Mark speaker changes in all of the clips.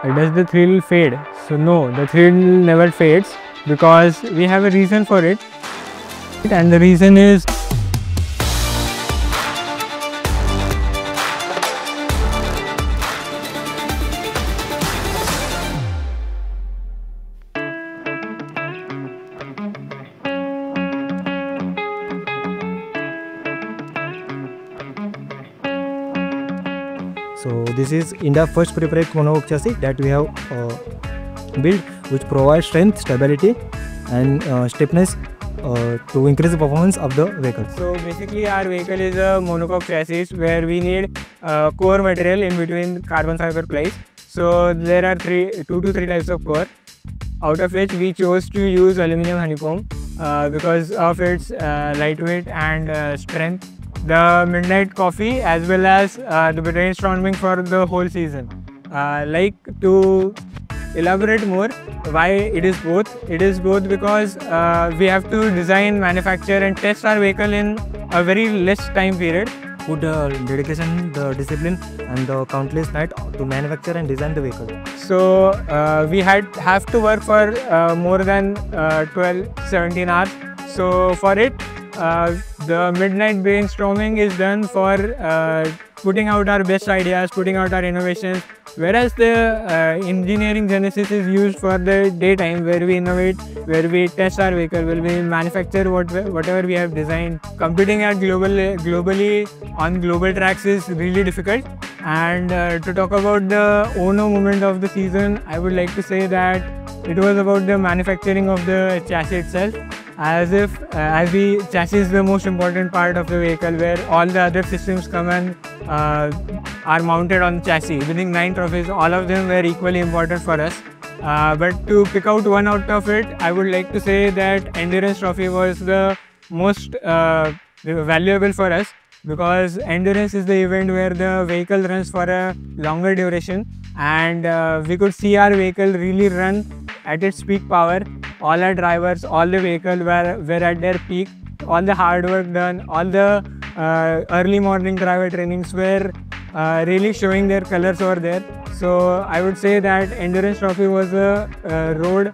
Speaker 1: does the thrill fade? So no, the thrill never fades because we have a reason for it, and the reason is
Speaker 2: So this is India's first prefabricated monocoque chassis that we have built, which provides strength, stability and stiffness to increase the performance of the vehicle.
Speaker 1: So basically our vehicle is a monocoque chassis where we need core material in between carbon fiber plies. So there are 2 to 3 types of core, out of which we chose to use aluminum honeycomb because of its lightweight and strength. The Midnight Coffee as well as the brainstorming for the whole season. Like to elaborate more why it is both. It is both because we have to design, manufacture and test our vehicle in a very less time period.
Speaker 2: Put the dedication, the discipline and the countless night to manufacture and design the vehicle.
Speaker 1: So we have to work for more than 12-17 hours. So for it, the midnight brainstorming is done for putting out our best ideas, putting out our innovations, whereas the engineering genesis is used for the daytime, where we innovate, where we test our vehicle, where we manufacture whatever we have designed. Competing at globally on global tracks is really difficult. And to talk about the Ono moment of the season, I would like to say that it was about the manufacturing of the chassis itself. As the chassis is the most important part of the vehicle, where all the other systems come and are mounted on the chassis. Winning 9 trophies, all of them were equally important for us. But to pick out one out of it, I would like to say that Endurance Trophy was the most valuable for us, because Endurance is the event where the vehicle runs for a longer duration, and we could see our vehicle really run at its peak power. All our drivers, all the vehicle were at their peak. All the hard work done, all the early morning driver trainings were really showing their colors over there. So I would say that Endurance Trophy was a road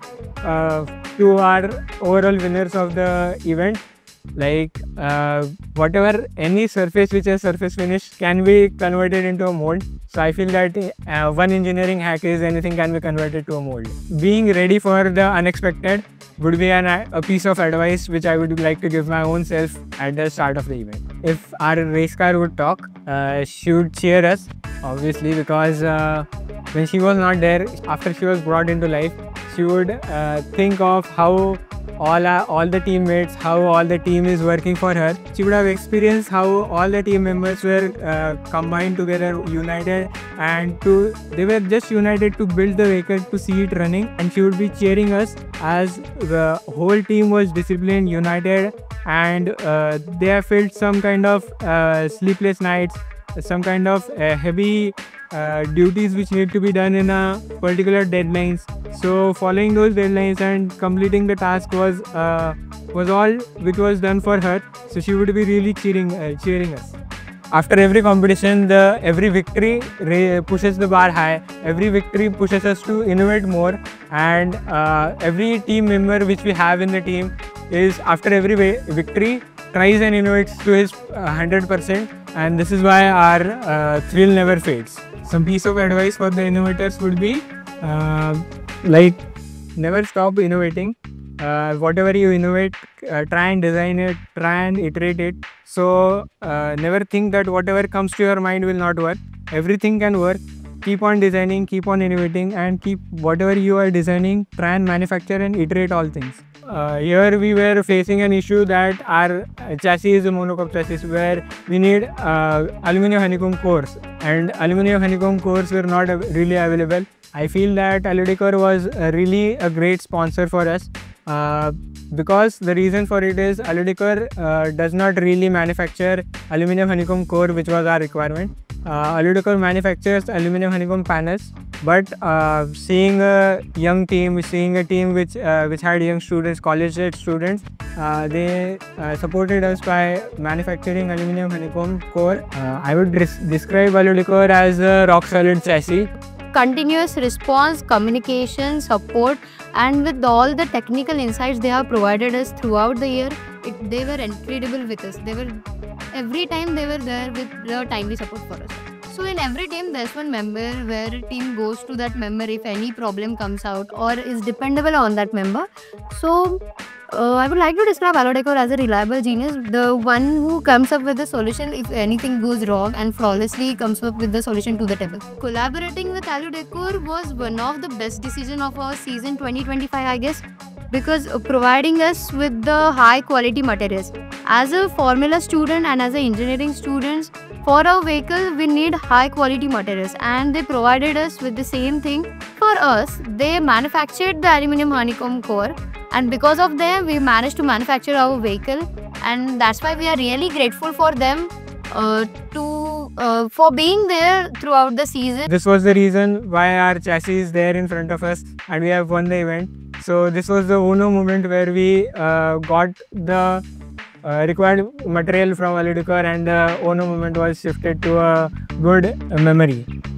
Speaker 1: to our overall winners of the event. Like whatever, any surface which has surface finish can be converted into a mold. So I feel that one engineering hack is anything can be converted to a mold. Being ready for the unexpected would be a piece of advice which I would like to give my own self at the start of the event. If our race car would talk, she would cheer us, obviously, because when she was not there, after she was brought into life, she would think of how all the teammates, how all the team is working for her. She would have experienced how all the team members were combined together, united, and they were just united to build the vehicle, to see it running. And she would be cheering us as the whole team was disciplined, united, and they have felt some kind of sleepless nights, some kind of heavy duties which need to be done in a particular deadlines. So following those deadlines and completing the task was all which was done for her. So she would be really cheering us. After every competition, every victory pushes the bar high. Every victory pushes us to innovate more, and every team member which we have in the team is, after every victory, tries and innovates to his 100%, and this is why our thrill never fades. Some piece of advice for the innovators would be like, never stop innovating. Whatever you innovate, try and design it, try and iterate it. So never think that whatever comes to your mind will not work. Everything can work. Keep on designing, keep on innovating, and keep whatever you are designing, try and manufacture and iterate all things. Here we were facing an issue that our chassis is a monocoque chassis, where we need aluminum honeycomb cores, and aluminum honeycomb cores were not really available. I feel that Aludecor was really a great sponsor for us, because the reason for it is Aludecor does not really manufacture aluminum honeycomb core, which was our requirement. Aludecor manufactures aluminum honeycomb panels, but seeing a young team, seeing a team which had young students, college-age students, they supported us by manufacturing aluminum honeycomb core. I would describe Aludecor as a rock-solid chassis.
Speaker 3: continuous response, communication, support, and with all the technical insights they have provided us throughout the year, they were incredible with us. Every time they were there with the timely support for us. So in every team, there's one member where team goes to that member if any problem comes out or is dependable on that member. So I would like to describe Alodecor as a reliable genius, the one who comes up with the solution if anything goes wrong and flawlessly comes up with the solution to the table. Collaborating with Alodecor was one of the best decisions of our season 2025, I guess, because providing us with the high quality materials. As a formula student and as an engineering student, for our vehicle we need high quality materials, and they provided us with the same thing. For us, they manufactured the aluminum honeycomb core, and because of them we managed to manufacture our vehicle, and that's why we are really grateful for them for being there throughout the season.
Speaker 1: This was the reason why our chassis is there in front of us and we have won the event. So this was the Uno moment where we got the required material from Alodecor, and the Uno moment was shifted to a good memory.